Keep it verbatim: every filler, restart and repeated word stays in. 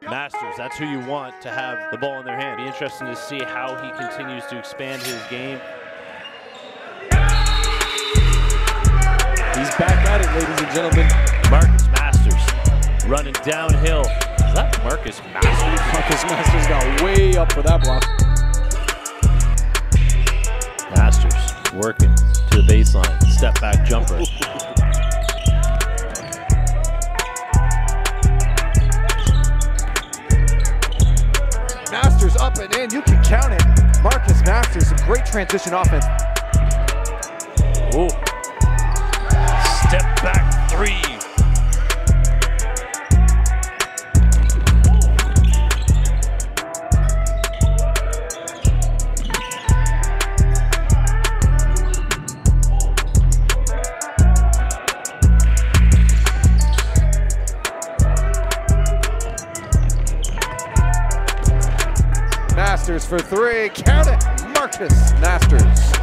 Masters, that's who you want to have the ball in their hand. Be interesting to see how he continues to expand his game. He's back at it, ladies and gentlemen. Marcus Masters running downhill. Is that Marcus Masters? Marcus Masters got way up for that block. Masters working to the baseline. Step back jumper. Masters up and in, you can count it. Marcus Masters, a great transition offense. Ooh. Step back three. Masters for three, count it, Marcus Masters.